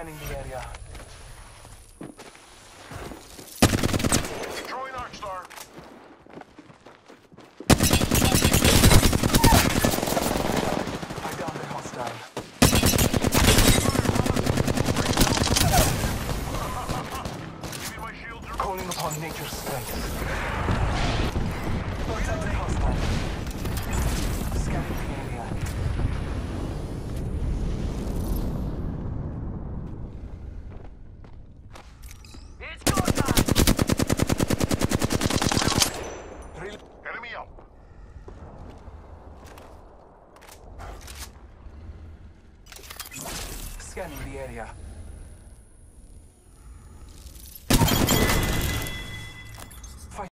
Scanning the area. Destroying Arcstar. I downed the hostile. Give me my shields. Calling upon nature's strength. Protected hostile. Scanning the area. It's go time! Enemy out. Scanning the area.